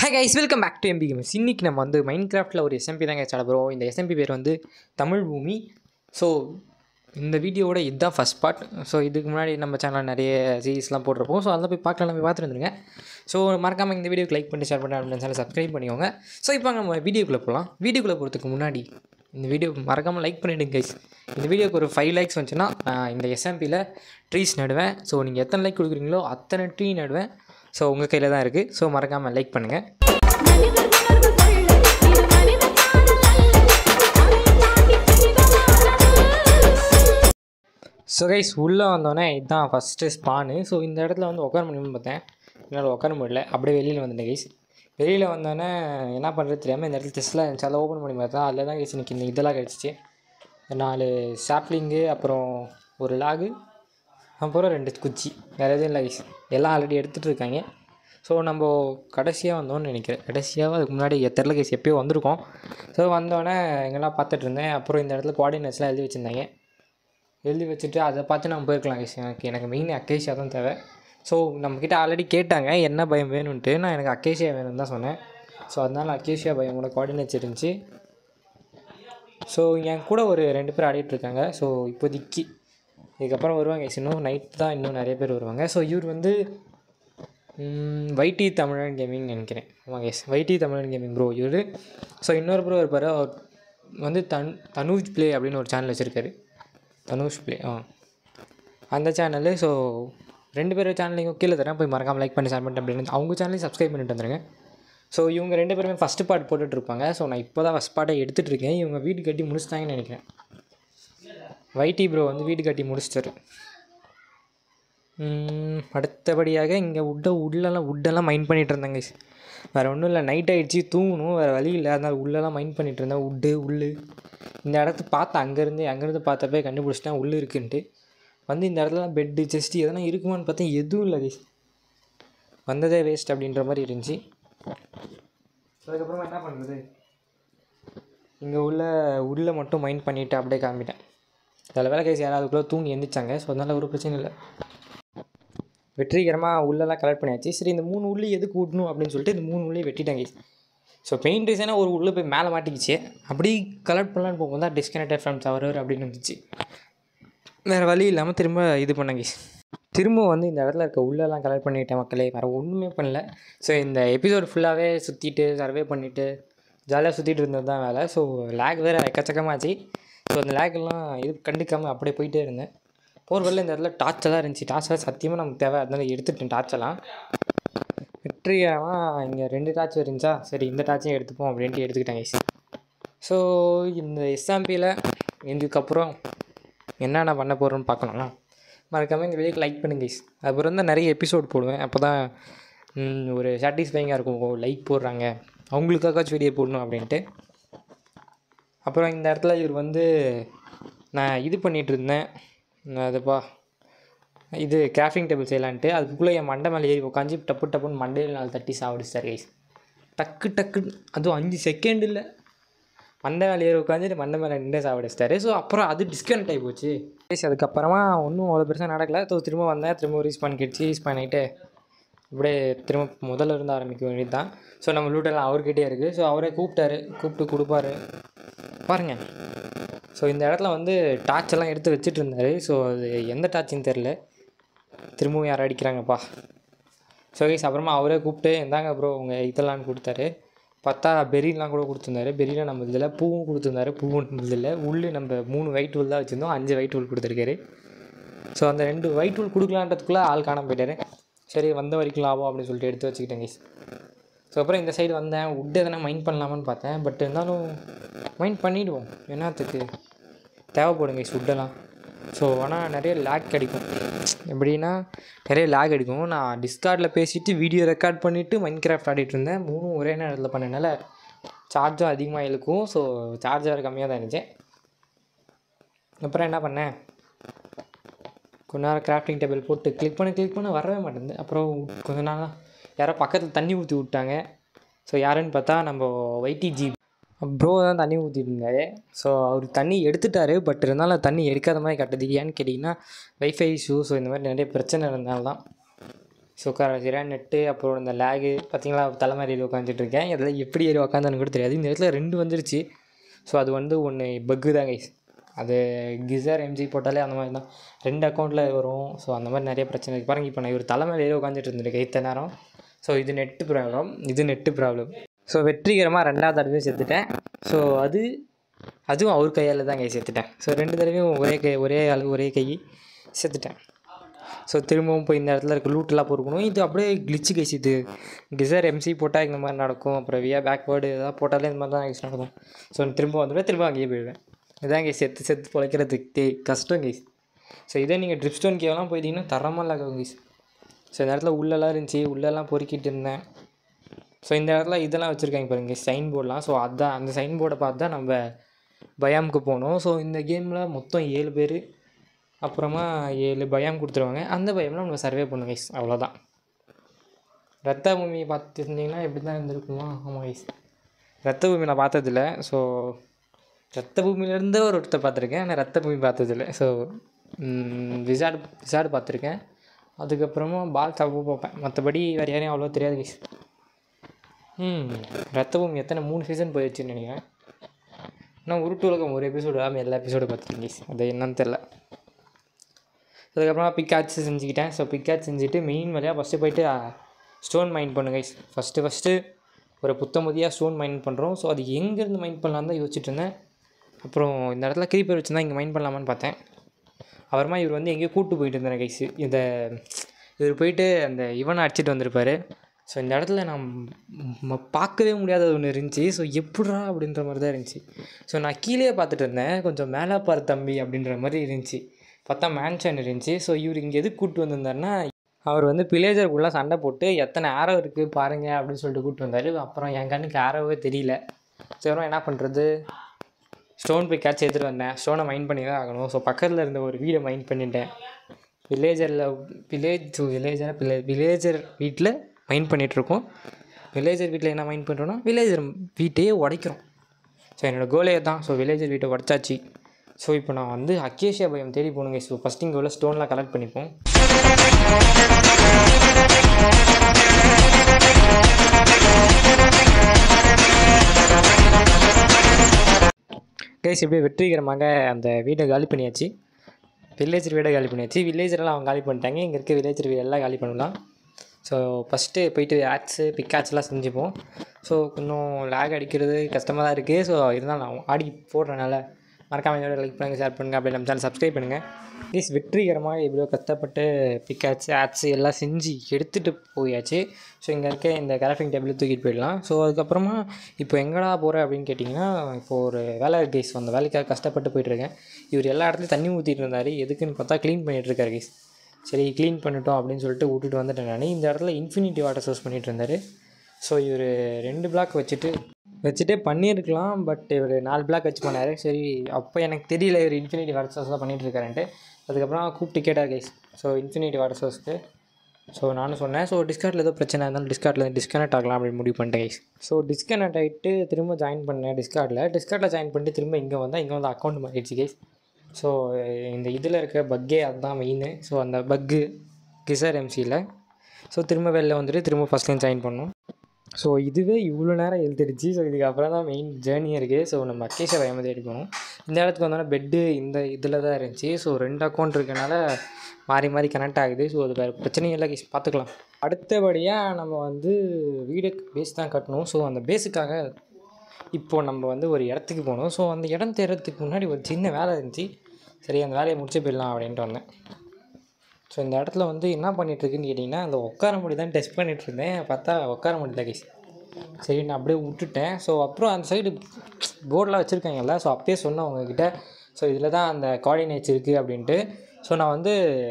Hi guys, welcome back to MP Games. இன்னைக்கு நம்ம வந்து மைன்கிராஃப்ட்டில் ஒரு SMP தான் கேட்ச் ஆட போகிறோம். இந்த SMP பேர் வந்து தமிழ் பூமி. ஸோ இந்த வீடியோவோட இதுதான் ஃபஸ்ட் பார்ட். ஸோ இதுக்கு முன்னாடி நம்ம சேனலில் நிறைய சீரீஸ்லாம் போட்டிருப்போம். ஸோ அதெல்லாம் போய் பார்க்கலாம், நம்ம பார்த்துட்டு வந்துருங்க. ஸோ மறக்காமல் இந்த வீடியோக்கு லைக் பண்ணி ஷேர் பண்ணி அப்படின்னு சேனல் சப்ஸ்கிரைப் பண்ணிக்கோங்க. ஸோ இப்போ நம்ம வீடியோக்குள்ளே போகலாம். வீடியோக்குள்ளே போகிறதுக்கு முன்னாடி இந்த வீடியோ மறக்காமல் லைக் பண்ணிவிடுங்க கைஸ். இந்த வீடியோக்கு ஒரு 5 லைக்ஸ் வந்துச்சுன்னா இந்த SMPயில் ட்ரீஸ் நடுவேன். ஸோ நீங்கள் எத்தனை லைக் கொடுக்குறீங்களோ அத்தனை ட்ரீ நடுவேன். ஸோ உங்கள் கையில் தான் இருக்குது. ஸோ மறக்காமல் லைக் பண்ணுங்கள். ஸோ கைஸ் உள்ளே வந்தோடனே இதுதான் ஃபஸ்ட்டு ஸ்பானு. ஸோ இந்த இடத்துல வந்து உட்கார முடியும்னு பார்த்தேன், என்னால் உட்கார முடியல. அப்படியே வெளியில் வந்துட்டேன் கைஸ். வெளியில் வந்தோடனே என்ன பண்ணுறது தெரியாமல் இந்த இடத்துல டெஸ்ட்டில் இருந்துச்சு, அதை ஓப்பன் பண்ணி பார்த்தா அதில் தான் கைஸ் இன்றைக்கி இந்த இதெல்லாம் கிடச்சிச்சு. 4 சாப்ளிங்கு, அப்புறம் ஒரு லாகு, அப்புறம் 2 குச்சி. வேறு எதுவும் இல்லை கைஸ், எல்லாம் ஆல்ரெடி எடுத்துகிட்டு இருக்காங்க. ஸோ நம்ம கடைசியாக வந்தோன்னு நினைக்கிறேன். கடைசியாக அதுக்கு முன்னாடி தெரில கைஸ், எப்போயோ வந்திருக்கோம். ஸோ வந்தோடனே எங்கெல்லாம் பார்த்துட்டு இருந்தேன். அப்புறம் இந்த இடத்துல கோஆர்டினேட்ஸ்லாம் எழுதி வச்சுருந்தாங்க. எழுதி வச்சுட்டு அதை பார்த்து நம்ம போயிருக்கலாம் கைஸ். எனக்கு மெயின் அக்கேஷியா தான் தேவை. ஸோ நம்மக்கிட்ட ஆல்ரெடி கேட்டாங்க என்ன பயம் வேணும்ன்ட்டு. நான் எனக்கு அக்கேஷியா வேணும்னு தான் சொன்னேன். ஸோ அதனால் அக்கேஷியா பயமோட கோஆர்டினேட்ஸ் இருந்துச்சு. ஸோ என் கூட ஒரு 2 பேர் ஆடிட்டுருக்காங்க. ஸோ இப்போதைக்கு இதுக்கப்புறம் வருவாங்க கைஸ். இன்னும் நைட் தான் இன்னும் நிறைய பேர் வருவாங்க. ஸோ இவர் வந்து வைடி தமிழன் கேமிங் நினைக்கிறேன். ஆமாம் கைஸ், வைடி தமிழன் கேமிங் ப்ரோ இவர். ஸோ இன்னொரு ப்ரோ இருப்பார், அவர் வந்து தனுஷ் ப்ளே அப்படின்னு ஒரு சேனல் வச்சுருக்காரு. தனுஷ் ப்ளே அந்த சேனலு. ஸோ 2 பேர் சேனலையும் கீழே தரேன், போய் மறக்காமல் லைக் பண்ணி ஷேர் பண்ணிட்டு அப்படின்னு அவங்க சேனலையும் சப்ஸ்கிரைப் பண்ணிட்டு வந்துருங்க. ஸோ இவங்க 2 பேருமே ஃபஸ்ட்டு பார்ட் போட்டுட்ருப்பாங்க. ஸோ நான் இப்போ தான் ஃபஸ்ட் பார்ட்டை எடுத்துகிட்டு இருக்கேன். இவங்க வீடு கட்டி முடிச்சிட்டாங்கன்னு நினைக்கிறேன். வைடி ப்ரோ வந்து வீடு கட்டி முடிச்சிட்டாரு. அடுத்தபடியாக இங்கே உட்டெல்லாம் மைண்ட் பண்ணிகிட்டு இருந்தாங்க. வேறு ஒன்றும் இல்லை, நைட் ஆகிடுச்சி, தூங்கணும், வேறு வழி இல்லை. அதனால் உள்ளெல்லாம் மைண்ட் பண்ணிகிட்டு இருந்தேன். உள் இந்த இடத்த பார்த்து அங்கேருந்து பார்த்தப்பே கண்டுபிடிச்சிட்டேன் உள்ளே இருக்குன்ட்டு. வந்து இந்த இடத்துல பெட்டு செஸ்ட்டு எதனா இருக்குமான்னு பார்த்தேன், எதுவும் இல்லை கைஸ். வந்ததே வேஸ்ட் அப்படின்ற மாதிரி இருந்துச்சு. அதுக்கப்புறமா என்ன பண்ணுறது, இங்கே உள்ளே மட்டும் மைண்ட் பண்ணிவிட்டு அப்படியே கிளம்பிட்டேன். அதில் வேலை கைஸ் யாராவதுக்குள்ளே தூங்கி எழுந்திரிச்சாங்க. ஸோ அதனால் ஒரு பிரச்சனை இல்லை. வெற்றிகரமாக உள்ளெல்லாம் கலெக்ட் பண்ணியாச்சு. சரி, இந்த 3 உள்ளே எதுக்கு விடணும் அப்படின்னு சொல்லிட்டு இந்த 3 உள்ளே வெட்டிட்டாங்க. ஸோ பெயின் ரீசனாக ஒரு உள்ளே போய் மேலே மாட்டிக்கிச்சு. அப்படி கலெக்ட் பண்ணலான்னு போகும்போது தான் டிஸ்கனெக்டட் ஃப்ரம் சர்வர் அப்படின்னு இருந்துச்சு. வேறு வழி இல்லாமல் திரும்ப இது பண்ணாங்க. திரும்ப வந்து இந்த இடத்துல இருக்க உள்ளெல்லாம் கலெக்ட் பண்ணிவிட்டேன் மக்களே, வேறு ஒன்றுமே பண்ணல. ஸோ இந்த எபிசோடு ஃபுல்லாகவே சுற்றிட்டு சர்வே பண்ணிவிட்டு ஜாலியாக சுற்றிட்டு இருந்தது தான் வேலை. ஸோ லேக் வேறு எக்கச்சக்கமாச்சு. ஸோ அந்த லேக்கெல்லாம் இது கண்டுக்காமல் அப்படியே போயிட்டே இருந்தேன். போகிற வரல இந்த இடத்துல டார்ச்செல்லாம் இருந்துச்சு. டார்ச்செல்லாம் சத்தியமாக நமக்கு தேவை, அதனால எடுத்துட்டேன் டார்ச்செல்லாம். வெற்றிகரமாக இங்கே 2 டார்ச் இருந்துச்சா, சரி இந்த டார்ச்சையும் எடுத்துப்போம் அப்படின்ட்டு எடுத்துக்கிட்டேன் கைஸ். ஸோ இந்த SMPயில் இதுக்கப்புறம் என்னென்ன பண்ண போகிறோன்னு பார்க்கணும்னா மறக்காமல் இந்த வீடியோக்கு லைக் பண்ணுங்க கைஸ். அப்புறம் தான் நிறைய எபிசோட் போடுவேன். அப்போ தான் ஒரு சாட்டிஸ்ஃபைங்காக இருக்கும், லைக் போடுறாங்க அவங்களுக்காச்சும் வீடியோ போடணும் அப்படின்ட்டு. அப்புறம் இந்த இடத்துல இவர் வந்து நான் இது பண்ணிகிட்டு இருந்தேன், அதுப்பா இது கிராஃப்டிங் டேபிள் செய்யலான்ட்டு. அதுக்குள்ளே என் மண்டை மேலே ஏறி உட்காந்து டப்புன்னு மண்டையில் 4 தட்டி சாப்பிடுச்சார் கைஸ். டக்கு அதுவும் 5 செகண்ட் இல்லை, மண்டை மேலே ஏறி உட்காந்துட்டு மண்டை மேலே நின்று சாப்பிடுச்சிட்டாரு. ஸோ அப்புறம் அது டிஸ்கனெக்ட் ஆகி போச்சு கைஸ். அதுக்கப்புறமா ஒன்றும் அவ்வளோ பெருசாக நடக்கலை. ஸோ திரும்ப வந்தேன், திரும்ப ரீஸ்பான் கிடச்சி ரீஸ்பான் ஆகிட்டு அப்படியே திரும்ப முதல்ல இருந்து ஆரம்பிக்க வேண்டியது தான். ஸோ நம்ம லூட்டெல்லாம் அவர்கிட்டே இருக்குது. ஸோ அவரே கூப்பிட்டு கொடுப்பாரு பாருங்கள். ஸோ இந்த இடத்துல வந்து டார்ச்செல்லாம் எடுத்து வச்சுட்டு இருந்தார். ஸோ அது எந்த டார்ச்சுன்னு தெரில, திரும்பவும் யாரும் அடிக்கிறாங்கப்பா. ஸோ கைஸ் அப்புறமா அவரே கூப்பிட்டு இந்தாங்க ப்ரோ உங்கள் இதெல்லாம் கொடுத்தாரு. பார்த்தா பெரிலாம் கூட கொடுத்துருந்தாரு. பெரியில் நம்ம இதில் பூவும் கொடுத்துருந்தாரு. பூவும் இதில் உள்ளே நம்ம 3 ஒயிட் டூல் தான் வச்சுருந்தோம், 5 ஒயிட் டூல் கொடுத்துருக்காரு. ஸோ அந்த 2 ஒயிட் டூல் கொடுக்கலான்றதுக்குள்ளே ஆள் காணாமல் போயிட்டார். சரி வந்த வரைக்கும் லாபம் அப்படின்னு சொல்லிட்டு எடுத்து வச்சுக்கிட்டேன் கைஸ். ஸோ அப்புறம் இந்த சைடு வந்தேன், உட்டு எதனா மைண்ட் பண்ணலாமான்னு பார்த்தேன். பட் இருந்தாலும் மைண்ட் பண்ணிவிடுவோம், என்னத்துக்கு தேவைப்படுங்க கைஸ் உட்டெல்லாம். ஸோ ஆனால் நிறைய லேக் கிடைக்கும். எப்படின்னா நிறைய லேக் அடிக்கும். நான் டிஸ்கார்டில் பேசிவிட்டு வீடியோ ரெக்கார்ட் பண்ணிவிட்டு மைன்கிராஃப்ட் ஆடிட்டு இருந்தேன். 3 ஒரே நேரத்தில் பண்ணனால சார்ஜும் அதிகமாக இழுக்கும். ஸோ சார்ஜ் வேறு கம்மியாக தான் இருந்துச்சு. அப்புறம் என்ன பண்ணேன், கொஞ்ச நேரம் கிராஃப்டிங் டேபிள் போட்டு கிளிக் பண்ண வரவே மாட்டேங்குது. அப்புறம் கொஞ்ச நாளாக யாரோ பக்கத்தில் தண்ணி ஊற்றி விட்டாங்க. ஸோ யாருன்னு பார்த்தா நம்ம YTG ப்ரோ தான் தண்ணி ஊற்றிட்டு இருந்தார். ஸோ அவர் தண்ணி எடுத்துட்டார். பட் இருந்தாலும் தண்ணி எடுக்காத மாதிரி கட்டுது. ஏன்னு கேட்டிங்கன்னா வைஃபை இஷ்யூ, ஸோ இந்த மாதிரி நிறைய பிரச்சனை இருந்தால்தான். ஸோ உட்கார வச்சுக்கிறேன். நெட்டு அப்புறம் இந்த லேகு பார்த்தீங்களா, தலைமையில் ஏறி உட்காந்துட்ருக்கேன். இதெல்லாம் எப்படி ஏறி உட்காந்தான்னு கூட தெரியாது. இந்த இடத்துல 2 வந்துருச்சு. ஸோ அது வந்து ஒன்று பக்கு தான் கைஸ். அது கிசர் எம்ஜி போட்டாலே அந்த மாதிரி தான் 2 அக்கௌண்ட்டில் வரும். ஸோ அந்த மாதிரி நிறைய பிரச்சனை இருக்குது பாருங்கள். இப்போ நான் இவர் தலைமையில் ஏறி உட்காந்துட்டு இருந்திருக்கேன் இத்தனை நேரம். ஸோ இது நெட்டு ப்ராப்ளம். ஸோ வெற்றிகரமாக 2வது தடவையும் செத்துட்டேன். ஸோ அதுவும் அவர் கையால் தான் கை செத்துட்டேன். ஸோ 2 தடவையும் ஒரே கை செத்துட்டேன். ஸோ திரும்பவும் போய் இந்த இடத்துல இருக்க லூட்டெல்லாம் பொறுக்கணும். இது அப்படியே கிளிச்சு கைஸ். இது கிசர் எம்சி போட்டால் இந்த மாதிரி நடக்கும். அப்புறம் பேக்வேர்டு எதாவது போட்டாலே இந்த மாதிரி தான் கைஸ் நடக்கும். ஸோ திரும்ப வந்துடுவேன், திரும்ப அங்கேயே போயிடுவேன். இதான் கைஸ் செத்து பொழைக்கிறதுக்கு கஷ்டம் கைஸ். ஸோ இதே நீங்கள் ட்ரிப்ஸ்டோன் கேவெல்லாம் போயிட்டீங்கன்னா தரமாக இருக்கும் கைஸ். ஸோ இந்த இடத்துல உள்ளெல்லாம் இருந்துச்சு, உள்ளெல்லாம் பொறுக்கிட்டு இருந்தேன். ஸோ இந்த இடத்துல இதெல்லாம் வச்சுருக்காங்க பாருங்க சைன் போர்டெலாம். ஸோ அதுதான் அந்த சைன் போர்டை பார்த்து தான் நம்ம பயாமுக்கு போகணும். ஸோ இந்த கேமில் மொத்தம் 7 பேர், அப்புறமா 7 பயம் கொடுத்துருவாங்க. அந்த பயமில் நம்ம சர்வே பண்ணும் கைஸ், அவ்வளோதான். ரத்த பூமியை பார்த்துருந்தீங்கன்னா எப்படி தான் இருந்திருக்குமா? ஆமாம் கைஸ், ரத்த பூமி நான் பார்த்ததில்ல. ஸோ ரத்த பூமியிலேருந்து ஒருத்தர் பார்த்துருக்கேன், ஆனால் ரத்த பூமி பார்த்ததில்ல. ஸோ விசாடு பார்த்துருக்கேன். அதுக்கப்புறமா பால் சாப்பு பார்ப்பேன். மற்றபடி வேறு யாரையும் அவ்வளோ தெரியாது கைஸ். ரத்த பூமி எத்தனை 3 சீசன் போயிடுச்சுன்னு நினைக்கிறேன். நான் உருட்டு உலகம் ஒரு எபிசோடு ஆமாம் எல்லா எபிசோடு பார்த்துருக்கேன் கைஸ். அது என்னன்னு தெரில. அதுக்கப்புறமா பிக்காட்ச் செஞ்சுக்கிட்டேன். ஸோ பிக்காட்ச் செஞ்சுட்டு மெயின் வழியாக ஃபஸ்ட்டு போய்ட்டு ஸ்டோன் மைன் பண்ணுங்க கைஸ். ஃபஸ்ட்டு ஒரு புத்தமதியாக ஸ்டோன் மைன் பண்ணுறோம். ஸோ அது எங்கேருந்து மைன் பண்ணலான்னு தான் யோசிச்சுட்டு இருந்தேன். அப்புறம் இந்த இடத்துல க்ரீப்பர் வச்சுருந்தா இங்கே மைன் பண்ணலாமான்னு பார்த்தேன். அப்புறமா இவர் வந்து எங்கேயோ கூப்பிட்டு போயிட்டு இருந்தேன் கைஸ். இவர் போயிட்டு அந்த இவனை அடிச்சிட்டு வந்திருப்பார். ஸோ இந்த இடத்துல நம்ம பார்க்கவே முடியாத ஒன்று இருந்துச்சு. ஸோ எப்படா அப்படின்ற மாதிரி தான் இருந்துச்சு. ஸோ நான் கீழே பார்த்துட்டு இருந்தேன், கொஞ்சம் மேலே பாரு தம்பி அப்படின்ற மாதிரி இருந்துச்சு. பார்த்தா மேன்ஷன் இருந்துச்சு. ஸோ இவர் இங்கே எதுக்கு கூப்பிட்டு வந்திருந்தாருன்னா, அவர் வந்து பிளேஜருக்குள்ளே சண்டை போட்டு எத்தனை ஆரோ இருக்குது பாருங்கள் அப்படின்னு சொல்லிட்டு கூப்பிட்டு வந்தார். அப்புறம் என் கண்ணுக்கு ஆரோவே தெரியல. சரி என்ன பண்ணுறது, ஸ்டோன் போய் கேட்ச் எடுத்துகிட்டு வந்தேன். ஸ்டோனை மைன் பண்ணி தான் ஆகணும். ஸோ பக்கத்தில் இருந்த ஒரு வீடை மைன் பண்ணிட்டேன். வில்லேஜர் வீட்டில் மைன் பண்ணிகிட்ருக்கோம். வில்லேஜர் வீட்டில் என்ன மைன் பண்ணுறோன்னா வில்லேஜர் வீட்டையே உடைக்கிறோம். ஸோ என்னோடய கோலே தான். ஸோ வில்லேஜர் வீட்டை உடச்சாச்சு. ஸோ இப்போ நான் வந்து அக்கேஷியா பயம் தேடி போகணுங்க. ஸோ ஃபஸ்ட்டு இங்கே உள்ள ஸ்டோன்லாம் கலெக்ட் பண்ணிப்போம். கைஸ் இப்படியே வெற்றிகரமாக அந்த வீடை காலி பண்ணியாச்சு. வில்லேஜர் வீடை காலி பண்ணியாச்சு. வில்லேஜரெல்லாம் அவங்க காலி பண்ணிட்டாங்க. இங்கே இருக்க வில்லேஜர் வீடெல்லாம் காலி பண்ணலாம். ஸோ ஃபஸ்ட்டு போய்ட்டு பிக்காட்ச்லாம் செஞ்சுப்போம். ஸோ இன்னும் லேக் அடிக்கிறது கஷ்டமாக தான் இருக்குது. ஸோ இருந்தாலும் நான் ஆடி போடுறனால மறக்காமல் இதோட லைக் பண்ணுங்கள், ஷேர் பண்ணுங்கள், அப்படியே நம்ம சேனல் சப்ஸ்கிரைப் பண்ணுங்கள். ப்ளீஸ் வெற்றிகரமாக எப்படியோ கஷ்டப்பட்டு பிக்காட்ச் எல்லாம் செஞ்சு எடுத்துகிட்டு போயாச்சு. ஸோ இங்கே இருக்க இந்த கிராஃபிங் டேபிள் தூக்கிட்டு போயிடலாம். ஸோ அதுக்கப்புறமா இப்போ எங்கடா போகிறேன் அப்படின்னு கேட்டிங்கன்னா, இப்போது ஒரு வேலை கைஸ், அந்த வேலைக்காக கஷ்டப்பட்டு போயிட்டுருக்கேன். இவர் எல்லா இடத்துலையும் தண்ணி ஊற்றிட்டு இருந்தார். எதுக்குன்னு பார்த்தா க்ளீன் பண்ணிகிட்ருக்காரு கைஸ். சரி க்ளீன் பண்ணிட்டோம் அப்படின்னு சொல்லிட்டு விட்டுட்டு வந்துட்டேன் நான். இந்த இடத்துல இன்ஃபினிட்டி வாட்டர் சோர்ஸ் பண்ணிகிட்டு இருந்தார். ஸோ இவர் 2 பிளாக் வச்சுட்டே பண்ணியிருக்கலாம். பட் இவர் 4 பிளாக் வச்சு பண்ணார். சரி அப்போ எனக்கு தெரியல இவர் இன்ஃபினிட்டி வாட்டர் சோர்ஸ் தான் பண்ணிகிட்டு இருக்காருன்ட்டு. அதுக்கப்புறம் கூப்பிட்டு கேட்டார் கைஸ். ஸோ இன்ஃபினிட்டி வாட்டர் சோர்ஸ்க்கு ஸோ நானும் சொன்னேன். ஸோ டிஸ்கார்டில் ஏதோ பிரச்சனை இருந்தாலும் டிஸ்கார்டில் டிஸ்கனெக்ட் ஆகலாம் அப்படின்னு முடிவு பண்ணிட்டேன் கைஸ். ஸோ டிஸ்கனெக்ட் ஆகிட்டு திரும்ப ஜாயின் பண்ணேன் டிஸ்கார்டில் ஜாயின் பண்ணிட்டு திரும்ப இங்கே வந்து அக்கௌண்ட் மாறிடுச்சு கைஸ். ஸோ இந்த இதில் இருக்க பக்கே அதுதான் மெயின். ஸோ அந்த பக்கு கிசர் எம்சியில். ஸோ திரும்ப வெளில வந்துட்டு திரும்ப ஃபஸ்ட்லேயும் ஜாயின் பண்ணோம். ஸோ இதுவே இவ்வளோ நேரம் எழுதிடுச்சு. ஸோ இதுக்கப்புறம் தான் மெயின் ஜேர்னியாக இருக்குது. ஸோ நம்ம அக்கேஷியா பயமதி எடுக்கணும். இந்த இடத்துக்கு வந்தோன்னா பெட்டு இந்த இதில் தான் இருந்துச்சு. ஸோ 2 அக்கௌண்ட் இருக்கனால மாறி கனெக்ட் ஆகுது. ஸோ அது வேறு பிரச்சனையும் இல்லை கைஸ், பார்த்துக்கலாம். அடுத்தபடியாக நம்ம வந்து வீடு பேஸ் தான் கட்டணும். ஸோ அந்த பேஸுக்காக இப்போது நம்ம வந்து ஒரு இடத்துக்கு போகணும். ஸோ அந்த இடம் தேடுறதுக்கு முன்னாடி ஒரு சின்ன வேலை இருந்துச்சு. சரி அந்த வேலையை முடிச்சு போயிடலாம் அப்படின்ட்டு வந்தேன். ஸோ இந்த இடத்துல வந்து என்ன பண்ணிகிட்ருக்குன்னு கேட்டிங்கன்னா, அந்த உட்கார முடி தான் டெஸ்ட் பண்ணிகிட்ருந்தேன். பார்த்தா உட்கார முடியல கைஸ். சரி நான் அப்படியே விட்டுட்டேன். ஸோ அப்புறம் அந்த சைடு போர்டெலாம் வச்சுருக்காங்கல்ல. ஸோ அப்பயே சொன்னேன் உங்ககிட்ட, ஸோ இதில் தான் அந்த கோஆர்டினேட்ஸ் இருக்குது அப்படின்ட்டு. ஸோ நான் வந்து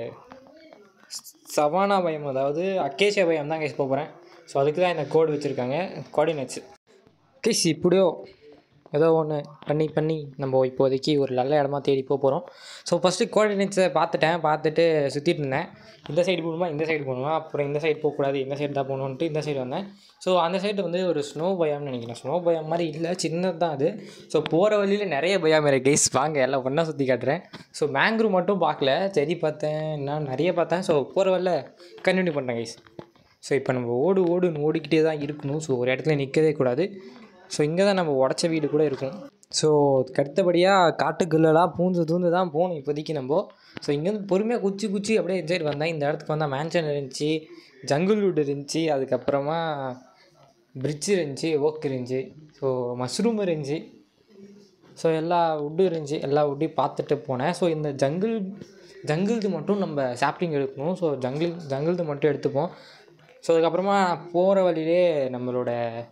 சவானா பயம், அதாவது அக்கேஷியா பயம் தான் கைஸ் போகிறேன். ஸோ அதுக்கு தான் இந்த கோடு வச்சுருக்காங்க, கோஆர்டினேட்ஸ் கைஸ். இப்படியோ ஏதோ ஒன்று பண்ணி நம்ம இப்போதைக்கு ஒரு நல்ல இடமா தேடி போகிறோம். ஸோ ஃபஸ்ட்டு கோஆர்டினேட்ஸை பார்த்துட்டு சுற்றிட்டு இருந்தேன். இந்த சைடு போகணுமா அப்புறம் இந்த சைடு போகக்கூடாது, இந்த சைடு தான் போகணுன்ட்டு இந்த சைடு வந்தேன். ஸோ அந்த சைடு வந்து ஒரு ஸ்னோ பயாம்னு நினைக்கிறேன். ஸ்னோ பயம் மாதிரி இல்லை, சின்னது தான் அது. ஸோ போகிற வழியில் நிறைய பயம் இருக்குது கைஸ். வாங்க எல்லாம் ஒன்றா சுற்றி காட்டுறேன். ஸோ மேங்க்ரூ மட்டும் பார்க்கல, செடி பார்த்தேன், நான் நிறைய பார்த்தேன். ஸோ போகிற வழியில் கண்டினியூ பண்ணுறேன் கைஸ். ஸோ இப்போ நம்ம ஓடிக்கிட்டே தான் இருக்கணும். ஸோ ஒரு இடத்துல நிற்கவே கூடாது. ஸோ இங்கே தான் நம்ம உடச்ச வீடு கூட இருக்கும். ஸோ அடுத்தபடியாக காட்டுக்குள்ளெல்லாம் தூந்து தான் போகணும் இப்போதைக்கு நம்ம. ஸோ இங்கேருந்து பொறுமையாக குச்சி அப்படியே சைடு வந்தேன். இந்த இடத்துக்கு வந்தால் மேன்ஷன் இருந்துச்சு, ஜங்கிள் வுட் இருந்துச்சு, அதுக்கப்புறமா பிரிட்ஜ் இருந்துச்சு, ஓக் இருந்துச்சு, ஸோ மஷ்ரூம் இருந்துச்சு, ஸோ எல்லா வுட்டும் இருந்துச்சு. எல்லா வுட்டையும் பார்த்துட்டு போனேன். ஸோ இந்த ஜங்கிள்து மட்டும் நம்ம சாப்ளிங் எடுக்கணும். ஸோ ஜங்கிள்து மட்டும் எடுத்துப்போம். ஸோ அதுக்கப்புறமா போகிற வழியிலே நம்மளோட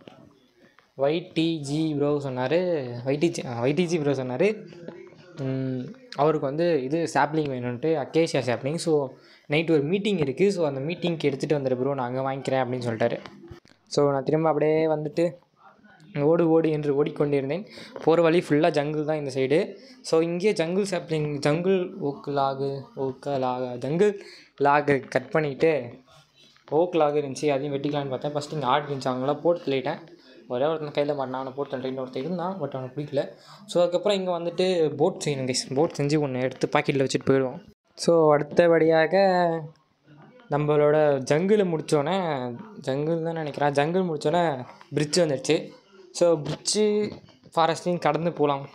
YTG ப்ரோ சொன்னார். அவருக்கு வந்து இது சாப்ளிங் வேணும்ன்ட்டு, அக்கேஷியா சாப்ளிங். ஸோ நைட்டு ஒரு மீட்டிங் இருக்குது. ஸோ அந்த மீட்டிங்க்கு எடுத்துகிட்டு வந்துடு ப்ரோ, நான் அங்கே வாங்கிக்கிறேன் அப்படின்னு சொல்லிட்டாரு. ஸோ நான் திரும்ப அப்படியே வந்துட்டு ஓடு என்று ஓடிக்கொண்டிருந்தேன். போகிற வழி ஃபுல்லாக ஜங்கிள் தான் இந்த சைடு. ஸோ இங்கேயே jungle sapling, jungle log cut பண்ணிவிட்டு ஓக் லாகு இருந்துச்சு, அதையும் வெட்டிக்கலான்னு பார்த்தேன். ஃபஸ்ட்டு இங்கே ஆட் இருந்துச்சு, அவங்களாம் போட்டு தள்ளிட்டேன். ஒரே ஒருத்தன் கையில் மாட்டினா, அவனை போட்டு தள்ளிட்டு ஒருத்தர் இருந்தான், பட் அவனுக்கு பிடிக்கல. ஸோ அதுக்கப்புறம் இங்கே வந்துட்டு போட் செய்யணும் கைஸ். போட் செஞ்சு ஒன்று எடுத்து பாக்கெட்டில் வச்சுட்டு போயிடுவோம். ஸோ அடுத்தபடியாக நம்மளோட ஜங்கிள் முடித்தோடனே, ஜங்கிள் தான் நினைக்கிறேன், ஜங்கிள் முடித்தோடனே பிரிட்ஜ் வந்துடுச்சு. ஸோ பிரிட்ஜு ஃபாரஸ்ட்டையும் கடந்து போகலாம்.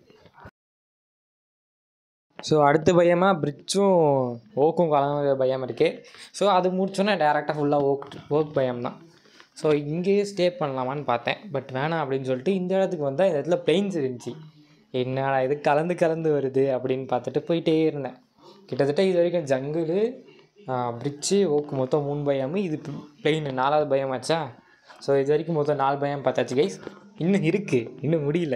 ஸோ அடுத்த பயமாக பிரிட்ஜும் ஓக்கும் கலந்த பயம் இருக்குது. ஸோ அது முடிச்சோன்னே டேரெக்டாக ஃபுல்லாக ஓக் பயம் தான். ஸோ இங்கேயே ஸ்டே பண்ணலாமான்னு பார்த்தேன், பட் வேணாம் அப்படின்னு சொல்லிட்டு இந்த இடத்துக்கு வந்தால் இந்த இடத்துல பிளெயின்ஸ் இருந்துச்சு. என்னடா இது கலந்து வருது அப்படின்னு பார்த்துட்டு போயிட்டே இருந்தேன். கிட்டத்தட்ட இது வரைக்கும் ஜங்கிள், பிரிட்ஜு, ஓக்கு மொத்தம் 3 பயம். இது பிளெயின் 4வது பயமாச்சா. ஸோ இது வரைக்கும் மொத்தம் 4 பயம் பார்த்தாச்சு கைஸ். இன்னும் இருக்குது, இன்னும் முடியல.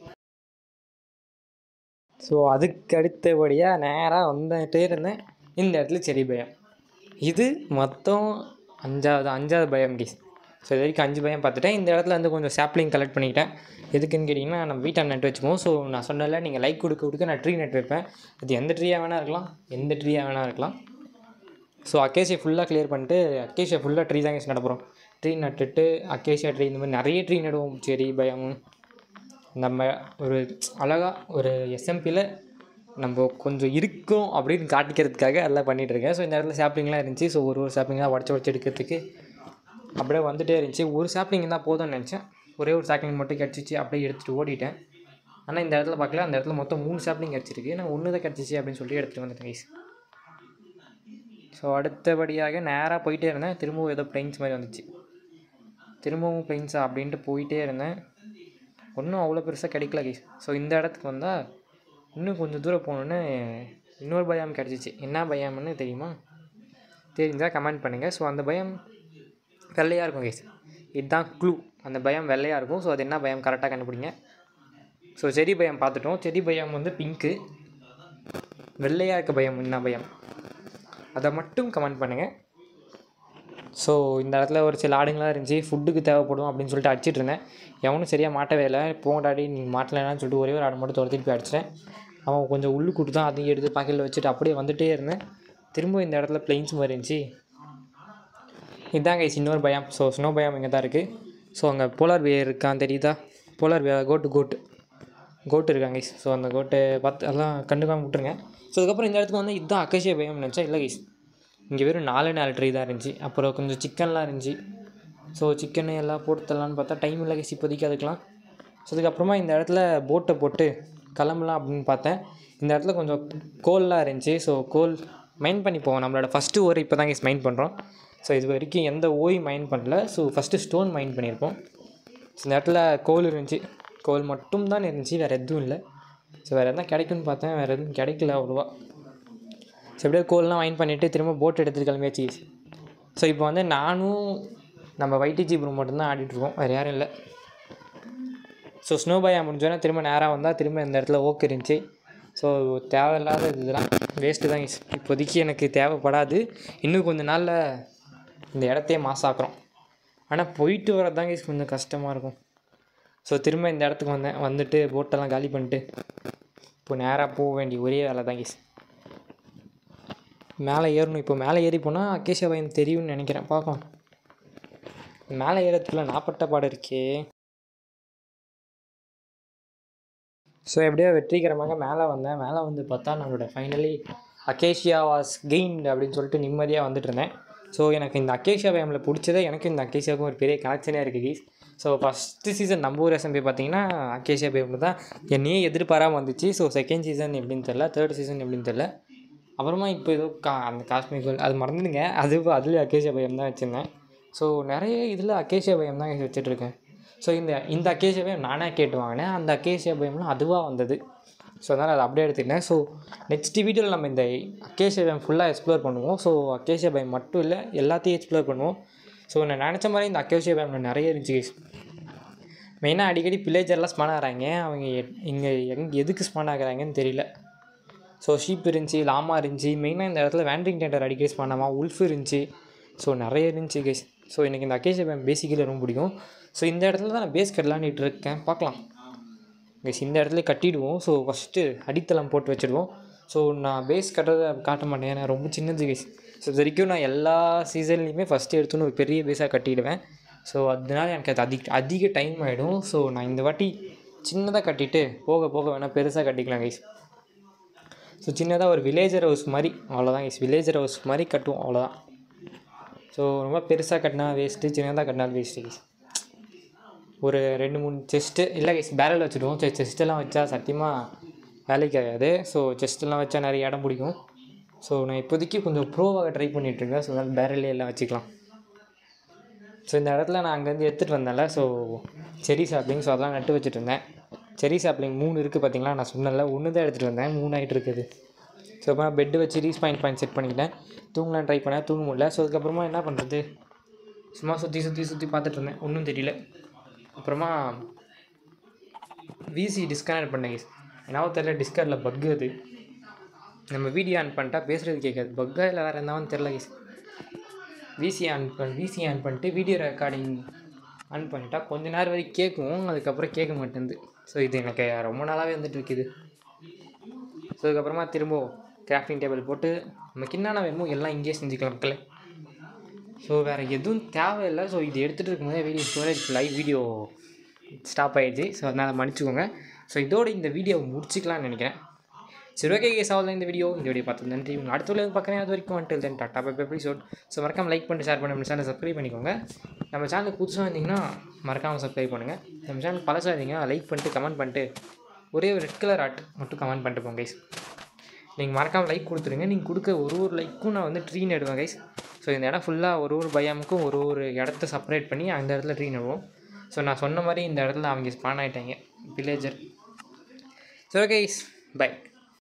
ஸோ அதுக்கு அடுத்தபடியாக நேராக வந்துகிட்டே இருந்தேன். இந்த இடத்துல செடி பயம். இது மொத்தம் 5வது பயம் கைஸ். ஸோ இது வரைக்கும் 5 பயம் பார்த்துட்டேன். இந்த இடத்துல வந்து கொஞ்சம் சாப்ளிங் கலெக்ட் பண்ணிக்கிட்டேன். எதுக்குன்னு கேட்டிங்கன்னா, நம்ம வீட்டை நட்டு வச்சுப்போம். ஸோ நான் சொன்னல, நீங்கள் லைக் கொடுக்க நான் ட்ரீ நட்டு வைப்பேன். அது எந்த ட்ரீயாக வேணால் இருக்கலாம். ஸோ அக்கேஷியா ஃபுல்லாக கிளியர் பண்ணிட்டு, அக்கேஷியா ஃபுல்லாக ட்ரீ தான் நட போகிறோம். ட்ரீ நட்டுட்டு அக்கேஷியா ட்ரீ இந்த மாதிரி நிறைய ட்ரீ நடுவோம். செடி பயம் நம்ம ஒரு அழகாக ஒரு SMPயில் நம்ம கொஞ்சம் இருக்கும் அப்படின்னு காட்டிக்கிறதுக்காக எல்லாம் பண்ணிகிட்ருக்கேன். ஸோ இந்த இடத்துல சாப்ளிங்லாம் இருந்துச்சு. ஸோ ஒரு சாப்ளிங்லாம் உடச்சி எடுக்கிறதுக்கு அப்படியே வந்துகிட்டே இருந்துச்சு. ஒரு சாப்ளிங் தான் போதும்னு நினச்சேன். ஒரே ஒரு சாப்ளிங் மட்டும் கிடச்சிச்சு, அப்படியே எடுத்துகிட்டு ஓடிட்டேன். ஆனால் இந்த இடத்துல பார்க்கல, அந்த இடத்துல மொத்தம் 3 சாப்ளிங் கிடச்சிருக்கு. நான் 1 தான் கிடச்சிச்சு அப்படின்னு சொல்லிட்டு எடுத்துகிட்டு வந்துட்டேன் கைஸ். ஸோ அடுத்தபடியாக நேராக போயிட்டே இருந்தேன். திரும்பவும் ஏதோ பிளைன்ஸ் மாதிரி வந்துச்சு. திரும்பவும் பிளைன்ஸா அப்படின்ட்டு போயிட்டே இருந்தேன். ஒன்றும் அவ்வளோ பெருசாக கிடைக்கல கைஸ். ஸோ இந்த இடத்துக்கு வந்தால் இன்னும் கொஞ்சம் தூரம் போகணுன்னு இன்னொரு பயம் கிடச்சிச்சு. என்ன பயம்னு தெரிஞ்சால் கமெண்ட் பண்ணுங்கள். ஸோ அந்த பயம் வெள்ளையாக இருக்கும் கைஸ். இதுதான் க்ளூ. அந்த பயம் வெள்ளையாக இருக்கும். ஸோ அது என்ன பயம் கரெக்டாக கண்டுபிடிங்க. ஸோ செடி பயம் பார்த்துட்டோம். செடி பயம் வந்து பிங்க்கு. வெள்ளையாக இருக்க பயம் என்ன பயம், அதை மட்டும் கமெண்ட் பண்ணுங்கள். ஸோ இந்த இடத்துல ஒரு சில ஆடுங்களாம் இருந்துச்சு, ஃபுட்டுக்கு தேவைப்படும் அப்படின்னு சொல்லிட்டு அடிச்சிட்டு இருந்தேன். எவனும் சரியாக மாட்டவே இல்லை. போங்கடாடி நீங்கள் மாட்டலைன்னு சொல்லிட்டு ஒரே ஒரு ஆடு மட்டும் துரத்திட்டு போய் அடிச்சிட்டேன். அவன் கொஞ்சம் உள்ளு கூட்டு தான், அதையும் எடுத்து பாக்கெட்டில் வச்சுட்டு அப்படியே வந்துகிட்டே இருந்தேன். திரும்ப இந்த இடத்துல பிளைன்ஸ் மாதிரி இருந்துச்சு. இதுதான் கைஸ் இன்னொரு பயம். ஸோ ஸ்னோ பயம் இங்கே தான் இருக்குது. ஸோ அங்கே போலார் பியர் இருக்கான் தெரியுதா, போலார் பியர் கோட்டு இருக்காங்க கைஸ். ஸோ அந்த கோட்டை பார்த்து எல்லாம் கண்டுக்காமல் விட்டுருங்க. ஸோ அதுக்கப்புறம் இந்த இடத்துக்கு வந்து இதுதான் அக்கேஷியா பயம் நினச்சா, இல்லை கைஸ் இங்கே வெறும் 4 ட்ரீ தான் இருந்துச்சு. அப்புறம் கொஞ்சம் சிக்கன்லாம் இருந்துச்சு. ஸோ சிக்கனு எல்லாம் போட்டு தரலான்னு பார்த்தா டைம் இல்லை கைஸ் இப்போதைக்கு அதுக்கெலாம். ஸோ அதுக்கப்புறமா இந்த இடத்துல போட்டை போட்டு கிளம்பலாம் அப்படின்னு பார்த்தேன். இந்த இடத்துல கொஞ்சம் கோல்லாம் இருந்துச்சு. ஸோ கோல் மைன் பண்ணி போவோம். நம்மளோட ஃபஸ்ட்டு ஓர் இப்போ தான் கைஸ் மைன் பண்ணுறோம். ஸோ இது வரைக்கும் எந்த ஓயும் மைன் பண்ணல. ஸோ ஃபஸ்ட்டு ஸ்டோன் மைன் பண்ணியிருப்போம். ஸோ இந்த இடத்துல கோல் இருந்துச்சு. கோல் மட்டும் தான் இருந்துச்சு, வேறு எதுவும் இல்லை. ஸோ வேறு எதுவும் கிடைக்குன்னு பார்த்தேன், வேறு எதுவும் கிடைக்கல அவ்வளோவா. ஸோ எப்படியோ கோல்லாம் மைன் பண்ணிவிட்டு திரும்ப போட் எடுத்துகிட்டு கிளம்பியாச்சு. ஸோ இப்போ வந்து நானும் நம்ம YTG ப்ரோ மட்டும்தான் ஆடிட்டுருக்கோம், வேறு யாரும் இல்லை. ஸோ ஸ்னோ பயம் முடிஞ்சோன்னா திரும்ப நேராக வந்தால் திரும்ப இந்த இடத்துல ஓக்கு இருந்துச்சு. ஸோ தேவையில்லாத இதெல்லாம் வேஸ்ட்டு தான் இப்போதைக்கு எனக்கு தேவைப்படாது. இன்னும் கொஞ்சம் நாளில் இந்த இடத்தையே மாசாக்குறோம். ஆனால் போயிட்டு வரது தான் கொஞ்சம் கஷ்டமாக இருக்கும். ஸோ திரும்ப இந்த இடத்துக்கு வந்துட்டு போட்டெல்லாம் காலி பண்ணிட்டு இப்போ நேராக போக வேண்டிய ஒரே வேலை தான் கைஸ். மேலே ஏறணும். இப்போ மேலே ஏறி போனால் அக்கேஷியா பயம் தெரியும்னு நினைக்கிறேன், பார்க்கலாம். மேலே ஏறத்துக்குள்ள நாப்பட்ட பாடு இருக்கே. ஸோ எப்படியோ வெற்றிகரமாக மேலே வந்தேன். மேலே வந்து பார்த்தா நம்மளோட ஃபைனலி அக்கேஷியா வாஸ் கெயின்ட் அப்படின்னு சொல்லிட்டு நிம்மதியாக வந்துட்டு இருந்தேன். ஸோ எனக்கு இந்த அக்கேஷியா பயமில் பிடிச்சதே எனக்கும் இந்த அக்கேஷியாவுக்கும் ஒரு பெரிய கனெக்ஷனே இருக்குது கீஸ். ஸோ ஃபஸ்ட்டு சீசன் நம்ம ஊர் SMP பார்த்தீங்கன்னா அக்கேஷியா பயமில் தான் என்னையே எதிர்பாராமல் வந்துச்சு. ஸோ செகண்ட் சீசன் எப்படின்னு தெரில, தேர்ட் சீசன் எப்படின்னு தெரில. அப்புறமா இப்போ ஏதோ அந்த காஷ்மீர் அது மறந்துடுங்க. அதுலேயே அக்கேஷியா பயம் தான் வச்சுருந்தேன். ஸோ நிறைய இதில் அக்கேஷியா பயம் தான் வச்சுட்ருக்கேன். ஸோ இந்த அக்கேஷியா பயம் நானே கேட்டு வாங்கினேன். அந்த அக்கேஷியா பயம்லாம் அதுவாக வந்தது. ஸோ அதனால் அதை அப்படியே எடுத்துக்கிட்டேன். ஸோ நெக்ஸ்ட் வீடியோவில் நம்ம இந்த அக்கேஷியா பயம் ஃபுல்லாக எக்ஸ்ப்ளோர் பண்ணுவோம். ஸோ அக்கேஷியா பயம் மட்டும் இல்லை, எல்லாத்தையும் எக்ஸ்ப்ளோர் பண்ணுவோம். ஸோ நான் நினச்ச மாதிரி இந்த அக்கேஷியா பயமில் நிறைய இருந்துச்சு. மெயினாக அடிக்கடி பில்லேஜர்லாம் ஸ்பான் ஆகிறாங்க. அவங்க இங்கே எதுக்கு ஸ்பான் ஆகிறாங்கன்னு தெரியல. ஸோ ஷீப் இருந்துச்சு, லாமா இருந்துச்சு. மெயினாக இந்த இடத்துல வேண்ட்ரிங் டெண்டர் அடிக்கடி ஸ்பான் ஆகாமல் உல்ஃப் இருந்துச்சு. ஸோ நிறைய இருந்துச்சு கைஸ். ஸோ எனக்கு இந்த அக்கேஷியா பயம் பேசிக்கலி ரொம்ப பிடிக்கும். ஸோ இந்த இடத்துல தான் நான் பேஸ் கட்டலான்ட்டு இருக்கேன். பார்க்கலாம் கைஸ், இந்த இடத்துல கட்டிடுவோம். ஸோ ஃபஸ்ட்டு அடித்தளம் போட்டு வச்சுடுவோம். ஸோ நான் பேஸ் கட்டுறதை காட்ட மாட்டேன், ஏன்னா ரொம்ப சின்னது கைஸ். ஸோ இது வரைக்கும் நான் எல்லா சீசன்லேயுமே ஃபஸ்ட்டு எடுத்துன்னு ஒரு பெரிய பேஸாக கட்டிடுவேன். ஸோ அதனால எனக்கு அது அதிக டைம் ஆகிடும். ஸோ நான் இந்த வாட்டி சின்னதாக கட்டிட்டு போக போக வேணால் பெருசாக கட்டிக்கலாம் கைஸ். ஸோ சின்னதாக ஒரு வில்லேஜர் ஹவுஸ் மாதிரி, அவ்வளோதான் கைஸ். வில்லேஜர் ஹவுஸ் மாதிரி கட்டுவோம், அவ்வளோதான். ஸோ ரொம்ப பெருசாக கட்டினா வேஸ்ட்டு, சின்னதாக கட்டினாலும் வேஸ்ட்டு கைஸ். ஒரு 2-3 செஸ்ட்டு இல்லை கைஸ், பேரல் வச்சுடுவோம். செஸ்ட்டெல்லாம் வச்சா சத்தியமாக வேலைக்கு ஆகாது. ஸோ செஸ்ட்டெல்லாம் வச்சா நிறைய இடம் பிடிக்கும். ஸோ நான் இப்போதைக்கு கொஞ்சம் ப்ரோவாக ட்ரை பண்ணிகிட்ருக்கேன். ஸோ அதனால் பேரல்லே எல்லாம் வச்சுக்கலாம். ஸோ இந்த இடத்துல நான் அங்கேருந்து எடுத்துகிட்டு வந்தேன்ல, ஸோ செரி சாப்ளிங், ஸோ அதெல்லாம் நட்டு வச்சுட்டு இருந்தேன். செரி சாப்ளிங் 3 இருக்குது பார்த்தீங்களா, நான் சொன்னல 1 தான் எடுத்துகிட்டு வந்தேன், 3 ஆகிட்டு இருக்குது. ஸோ அப்புறம் பெட்டு வச்சு பாயிண்ட் செட் பண்ணிக்கிட்டேன். தூங்கலாம் ட்ரை பண்ணேன், தூங்க முடியல. ஸோ அதுக்கப்புறமா என்ன பண்ணுறது, சும்மா சுற்றி பார்த்துட்டு இருந்தேன், ஒன்றும் தெரியல. அப்புறமா விசி டிஸ்கனெக்ட் பண்ணேன். ஏன்னா தெரியல, டிஸ்கனில் பக்கு அது. நம்ம வீடியோ ஆன் பண்ணிட்டா பேசுகிறது கேட்காது, பக்கா இல்லை வேறு இருந்தாலும் தெரில கைஸ். விசி ஆன் பண்ணிட்டு வீடியோ ரெக்கார்டிங் ஆன் பண்ணிட்டா கொஞ்ச நேரம் வரைக்கும் கேட்கும், அதுக்கப்புறம் கேட்க மாட்டேங்குது. ஸோ இது எனக்கு ரொம்ப நாளாகவே வந்துட்டு இருக்குது. ஸோ அதுக்கப்புறமா திரும்ப கிராஃப்டிங் டேபிள் போட்டு நமக்கு என்னென்ன வேணுமோ எல்லாம் இங்கேயே செஞ்சுக்கலாம் மக்களே. ஸோ வேறு எதுவும் தேவையில்லை. ஸோ இது எடுத்துகிட்டு இருக்கும்போதே வீடியோ ஸ்டோரேஜ் வீடியோ ஸ்டாப் ஆகிடுச்சு. ஸோ அதனால் மன்னிச்சுக்கோங்க. ஸோ இதோடு இந்த வீடியோவை முடிச்சிக்கலாம்னு நினைக்கிறேன். சரி, ஓகே கேஸ், அவ்வளோ இந்த வீடியோ பார்த்து நன்றி. உங்கள் அடுத்த வீடியோ பார்க்குறேன். அது வரைக்கும் வந்துட்டு then tata bye episode. So மறக்காமல் லைக் பண்ணிட்டு ஷேர் பண்ணி நம்ம சேனலை சப்ஸ்கிரைப் பண்ணிக்கோங்க. நம்ம சேனலுக்கு புதுசாக இருந்தீங்கன்னா மறக்காமல் சப்ஸ்கிரைப் பண்ணுங்கள். நம்ம சேனல் பழசாக இருந்தீங்கன்னா லைக் பண்ணிட்டு கமெண்ட் பண்ணிட்டு ஒரே ஒரு ரெட் கலர் ஆர்ட் மட்டும் கமெண்ட் பண்ணிட்டு போங்க கைஸ். நீங்கள் மறக்காமல் லைக் கொடுத்துருங்க. நீங்கள் கொடுக்க ஒரு லைக்கும் நான் வந்து ட்ரீ நடுவேன் கைஸ். ஸோ இந்த இடம் ஃபுல்லாக ஒரு பயாமுக்கும் ஒரு இடத்த செப்பரேட் பண்ணி அந்த இடத்துல ட்ரீ நடுவோம். ஸோ நான் சொன்ன மாதிரி இந்த இடத்துல அவங்க ஸ்பான் ஆகிட்டாங்க, வில்லேஜர். So guys, by.